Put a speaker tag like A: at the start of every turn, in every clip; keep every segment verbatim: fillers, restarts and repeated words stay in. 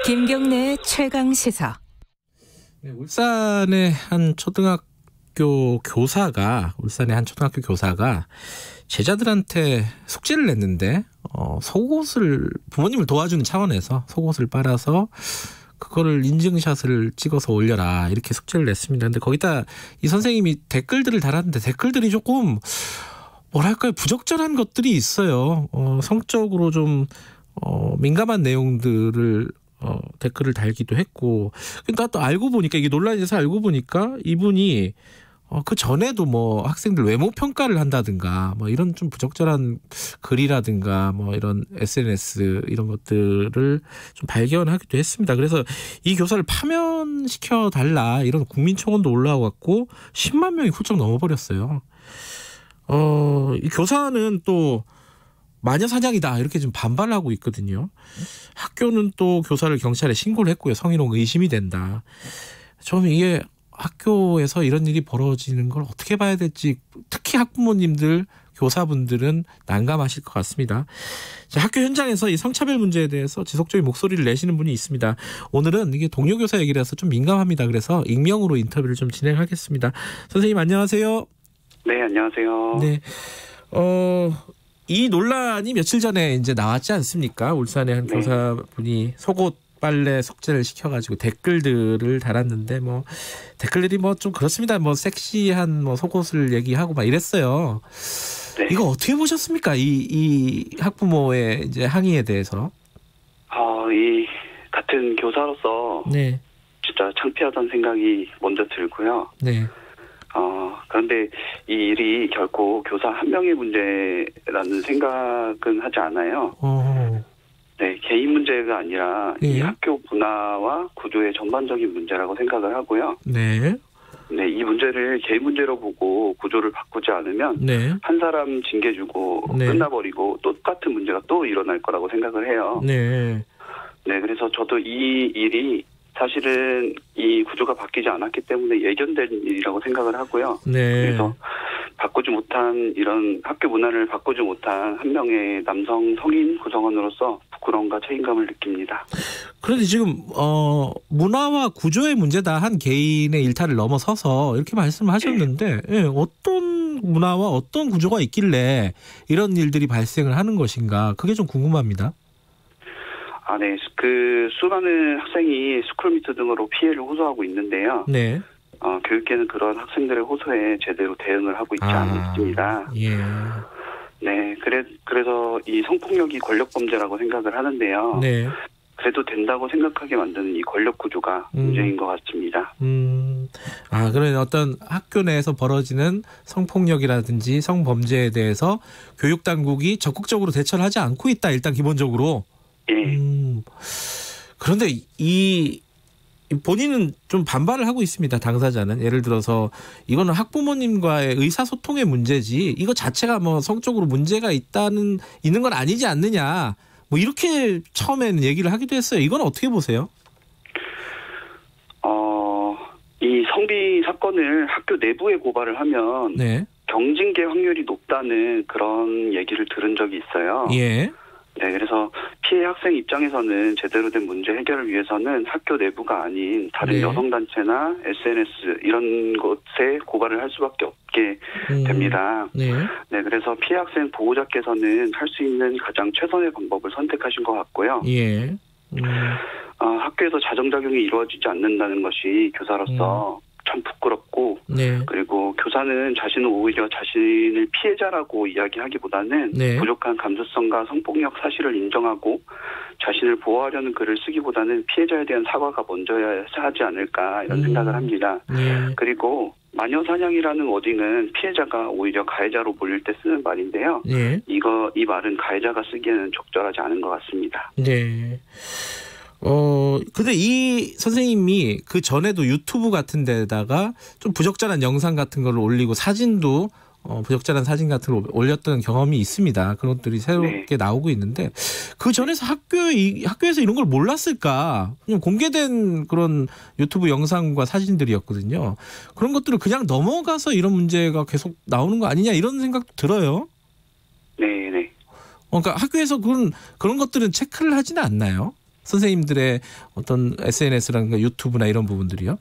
A: 김경래의 최강 시사.
B: 네, 울산의 한 초등학교 교사가 울산의 한 초등학교 교사가 제자들한테 숙제를 냈는데 어, 속옷을 부모님을 도와주는 차원에서 속옷을 빨아서 그거를 인증샷을 찍어서 올려라 이렇게 숙제를 냈습니다. 근데 거기다 이 선생님이 댓글들을 달았는데 댓글들이 조금 뭐랄까요 부적절한 것들이 있어요. 어, 성적으로 좀 어, 민감한 내용들을 어, 댓글을 달기도 했고, 그러니까 또 알고 보니까 이게 논란이 돼서 알고 보니까 이분이 어, 그 전에도 뭐 학생들 외모 평가를 한다든가 뭐 이런 좀 부적절한 글이라든가 뭐 이런 에스엔에스 이런 것들을 좀 발견하기도 했습니다. 그래서 이 교사를 파면시켜 달라 이런 국민청원도 올라왔고 십만 명이 훌쩍 넘어버렸어요. 어, 이 교사는 또 마녀 사냥이다 이렇게 좀 반발을 하고 있거든요. 학교는 또 교사를 경찰에 신고를 했고요. 성희롱 의심이 된다. 좀 이게 학교에서 이런 일이 벌어지는 걸 어떻게 봐야 될지 특히 학부모님들 교사분들은 난감하실 것 같습니다. 자, 학교 현장에서 이 성차별 문제에 대해서 지속적인 목소리를 내시는 분이 있습니다. 오늘은 이게 동료 교사 얘기라서 좀 민감합니다. 그래서 익명으로 인터뷰를 좀 진행하겠습니다. 선생님 안녕하세요.
C: 네, 안녕하세요.
B: 네. 어... 이 논란이 며칠 전에 이제 나왔지 않습니까? 울산의 한 네. 교사분이 속옷 빨래 숙제를 시켜가지고 댓글들을 달았는데 뭐 댓글들이 뭐 좀 그렇습니다. 뭐 섹시한 뭐 속옷을 얘기하고 막 이랬어요. 네. 이거 어떻게 보셨습니까? 이, 이 학부모의 이제 항의에 대해서.
C: 아, 이 같은 교사로서 네. 진짜 창피하다는 생각이 먼저 들고요. 네. 어, 그런데 이 일이 결코 교사 한 명의 문제라는 생각은 하지 않아요. 어. 네, 개인 문제가 아니라 네. 이 학교 문화와 구조의 전반적인 문제라고 생각을 하고요. 네. 네, 이 문제를 개인 문제로 보고 구조를 바꾸지 않으면 네. 한 사람 징계 주고 네. 끝나버리고 똑같은 문제가 또 일어날 거라고 생각을 해요. 네. 네, 그래서 저도 이 일이 사실은 이 구조가 바뀌지 않았기 때문에 예견된 일이라고 생각을 하고요. 네. 그래서 바꾸지 못한 이런 학교 문화를 바꾸지 못한 한 명의 남성 성인 구성원으로서 부끄러움과 책임감을 느낍니다.
B: 그런데 지금 어, 문화와 구조의 문제다 한 개인의 일탈을 넘어서서 이렇게 말씀을 하셨는데 네. 예, 어떤 문화와 어떤 구조가 있길래 이런 일들이 발생을 하는 것인가 그게 좀 궁금합니다.
C: 아, 네. 그, 수많은 학생이 스쿨미트 등으로 피해를 호소하고 있는데요. 네. 어, 교육계는 그런 학생들의 호소에 제대로 대응을 하고 있지 아, 않습니다. 예. 네. 그래, 그래서 이 성폭력이 권력범죄라고 생각을 하는데요. 네. 그래도 된다고 생각하게 만드는 이 권력 구조가 음. 문제인 것 같습니다.
B: 음. 아, 그러면 어떤 학교 내에서 벌어지는 성폭력이라든지 성범죄에 대해서 교육당국이 적극적으로 대처를 하지 않고 있다. 일단 기본적으로. 음, 그런데 이 본인은 좀 반발을 하고 있습니다. 당사자는 예를 들어서 이거는 학부모님과의 의사소통의 문제지 이거 자체가 뭐 성적으로 문제가 있다는 있는 건 아니지 않느냐 뭐 이렇게 처음에는 얘기를 하기도 했어요. 이건 어떻게 보세요?
C: 어, 이 성비 사건을 학교 내부에 고발을 하면 네. 경징계 확률이 높다는 그런 얘기를 들은 적이 있어요. 예. 네, 그래서 피해 학생 입장에서는 제대로 된 문제 해결을 위해서는 학교 내부가 아닌 다른 네. 여성단체나 에스엔에스 이런 곳에 고발을 할 수밖에 없게 음. 됩니다. 네. 네, 그래서 피해 학생 보호자께서는 할 수 있는 가장 최선의 방법을 선택하신 것 같고요. 예. 음. 어, 학교에서 자정작용이 이루어지지 않는다는 것이 교사로서 음. 참 부끄럽고 네. 그리고 교사는 자신은 오히려 자신을 피해자라고 이야기하기보다는 네. 부족한 감수성과 성폭력 사실을 인정하고 자신을 보호하려는 글을 쓰기보다는 피해자에 대한 사과가 먼저야 하지 않을까 이런 음. 생각을 합니다. 네. 그리고 마녀사냥이라는 워딩은 피해자가 오히려 가해자로 몰릴 때 쓰는 말인데요. 네. 이거 이 말은 가해자가 쓰기에는 적절하지 않은 것 같습니다.
B: 네. 어, 근데 이 선생님이 그 전에도 유튜브 같은 데다가 좀 부적절한 영상 같은 걸 올리고 사진도 어, 부적절한 사진 같은 걸 올렸던 경험이 있습니다. 그런 것들이 새롭게 네. 나오고 있는데 그 전에서 학교에, 이, 학교에서 이런 걸 몰랐을까? 그냥 공개된 그런 유튜브 영상과 사진들이었거든요. 그런 것들을 그냥 넘어가서 이런 문제가 계속 나오는 거 아니냐 이런 생각도 들어요.
C: 네, 네.
B: 그러니까 학교에서 그런 그런 것들은 체크를 하지는 않나요? 선생님들의 어떤 에스엔에스라든가 유튜브나 이런 부분들이요?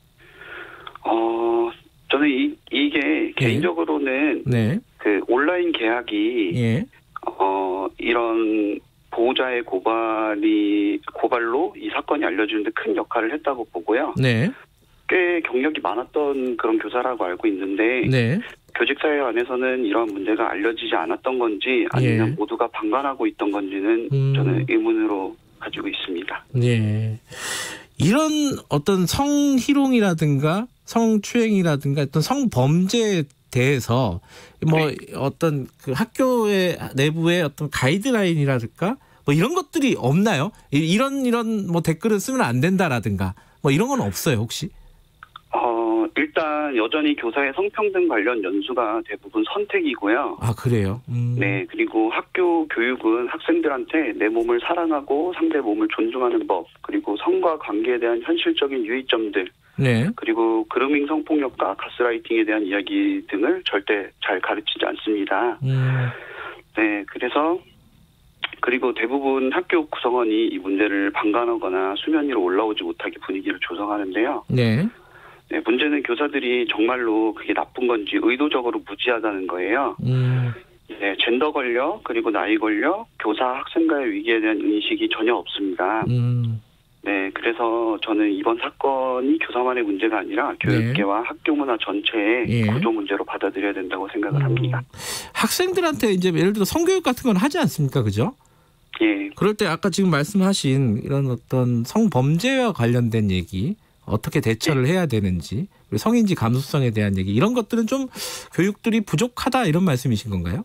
C: 어, 저는 이, 이게 네. 개인적으로는 네. 그 온라인 계약이 예. 어, 이런 보호자의 고발이 고발로 이 사건이 알려지는데 큰 역할을 했다고 보고요. 네. 꽤 경력이 많았던 그런 교사라고 알고 있는데 네. 교직사회 안에서는 이런 문제가 알려지지 않았던 건지 아니면 예. 모두가 방관하고 있던 건지는 음. 저는 의문으로 가지고 있습니다.
B: 네. 이런 어떤 성희롱이라든가 성추행이라든가 어떤 성범죄에 대해서 뭐 네. 어떤 그 학교의 내부의 어떤 가이드라인이라든가 뭐 이런 것들이 없나요? 이런 이런 뭐 댓글을 쓰면 안 된다라든가 뭐 이런 건 없어요 혹시?
C: 어 일단 여전히 교사의 성평등 관련 연수가 대부분 선택이고요.
B: 아 그래요? 음.
C: 네 그리고 학교 교육은 학생들한테 내 몸을 사랑하고 상대 몸을 존중하는 법 그리고 성과 관계에 대한 현실적인 유의점들. 네. 그리고 그루밍 성폭력과 가스라이팅에 대한 이야기 등을 절대 잘 가르치지 않습니다. 음. 네, 그래서 그리고 대부분 학교 구성원이 이 문제를 방관하거나 수면 위로 올라오지 못하게 분위기를 조성하는데요. 네. 네, 문제는 교사들이 정말로 그게 나쁜 건지 의도적으로 무지하다는 거예요. 음. 네, 젠더 권력 그리고 나이 권력, 교사 학생과의 위기에 대한 인식이 전혀 없습니다. 음. 네, 그래서 저는 이번 사건이 교사만의 문제가 아니라 교육계와 네. 학교 문화 전체의 예. 구조 문제로 받아들여야 된다고 생각을 음, 합니다.
B: 학생들한테 이제 예를 들어 성교육 같은 건 하지 않습니까, 그죠?
C: 예.
B: 그럴 때 아까 지금 말씀하신 이런 어떤 성범죄와 관련된 얘기, 어떻게 대처를 예. 해야 되는지, 그리고 성인지 감수성에 대한 얘기 이런 것들은 좀 교육들이 부족하다 이런 말씀이신 건가요?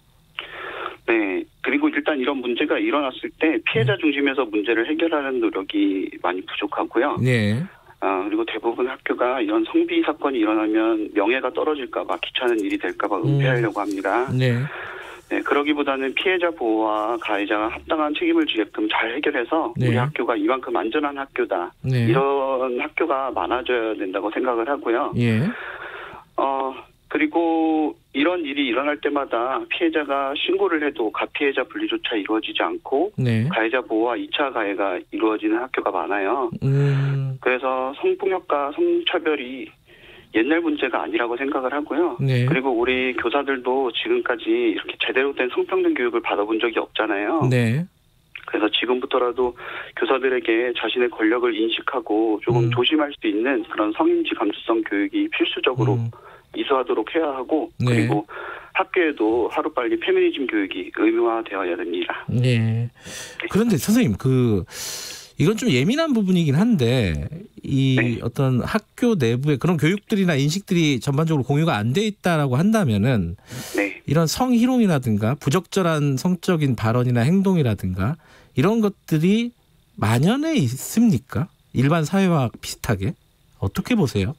C: 네. 그리고 일단 이런 문제가 일어났을 때 피해자 중심에서 문제를 해결하는 노력이 많이 부족하고요. 네. 아, 그리고 대부분 학교가 이런 성비 사건이 일어나면 명예가 떨어질까 봐 귀찮은 일이 될까 봐 은폐하려고 합니다. 네. 네. 그러기보다는 피해자 보호와 가해자가 합당한 책임을 지게끔 잘 해결해서 네. 우리 학교가 이만큼 안전한 학교다. 네. 이런 학교가 많아져야 된다고 생각을 하고요. 예. 어, 그리고 이런 일이 일어날 때마다 피해자가 신고를 해도 가피해자 분리조차 이루어지지 않고 네. 가해자 보호와 이 차 가해가 이루어지는 학교가 많아요. 음. 그래서 성폭력과 성차별이 옛날 문제가 아니라고 생각을 하고요. 네. 그리고 우리 교사들도 지금까지 이렇게 제대로 된 성평등 교육을 받아본 적이 없잖아요. 네. 그래서 지금부터라도 교사들에게 자신의 권력을 인식하고 조금 음. 조심할 수 있는 그런 성인지 감수성 교육이 필수적으로 음. 이수하도록 해야 하고 네. 그리고 학교에도 하루빨리 페미니즘 교육이 의무화되어야 됩니다.
B: 네. 그런데 선생님 그 이건 좀 예민한 부분이긴 한데 이 네. 어떤 학교 내부의 그런 교육들이나 인식들이 전반적으로 공유가 안 돼 있다라고 한다면은 네. 이런 성희롱이라든가 부적절한 성적인 발언이나 행동이라든가 이런 것들이 만연해 있습니까? 일반 사회와 비슷하게 어떻게 보세요?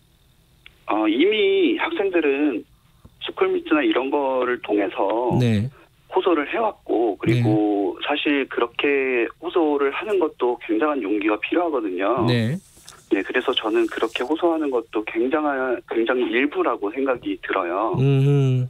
C: 어, 이미 학생들은 스쿨미트나 이런 거를 통해서 네. 호소를 해왔고 그리고 네. 사실 그렇게 호소를 하는 것도 굉장한 용기가 필요하거든요. 네. 네, 그래서 저는 그렇게 호소하는 것도 굉장한 굉장히 일부라고 생각이 들어요. 음.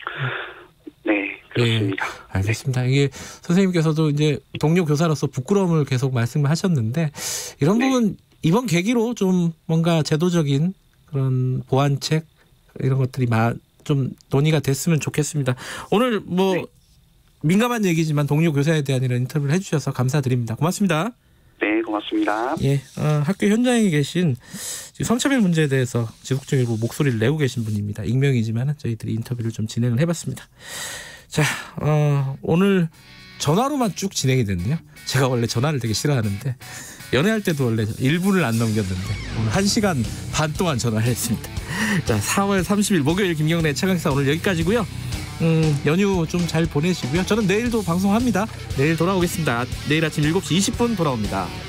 C: 네, 그렇습니다.
B: 네, 알겠습니다. 이게 선생님께서도 이제 동료 교사로서 부끄러움을 계속 말씀하셨는데 이런 네. 부분 이번 계기로 좀 뭔가 제도적인 그런 보완책 이런 것들이 좀 논의가 됐으면 좋겠습니다. 오늘 뭐 네. 민감한 얘기지만 동료 교사에 대한 이런 인터뷰를 해주셔서 감사드립니다. 고맙습니다.
C: 네, 고맙습니다.
B: 예, 어, 학교 현장에 계신 성차별 문제에 대해서 지속적으로 목소리를 내고 계신 분입니다. 익명이지만 저희들이 인터뷰를 좀 진행을 해봤습니다. 자, 어, 오늘 전화로만 쭉 진행이 됐네요. 제가 원래 전화를 되게 싫어하는데 연애할 때도 원래 일 분을 안 넘겼는데 오늘 한 시간 반 동안 전화를 했습니다. 자, 사월 삼십일 목요일 김경래 최강시사 오늘 여기까지고요. 음, 연휴 좀 잘 보내시고요. 저는 내일도 방송합니다. 내일 돌아오겠습니다. 내일 아침 일곱 시 이십 분 돌아옵니다.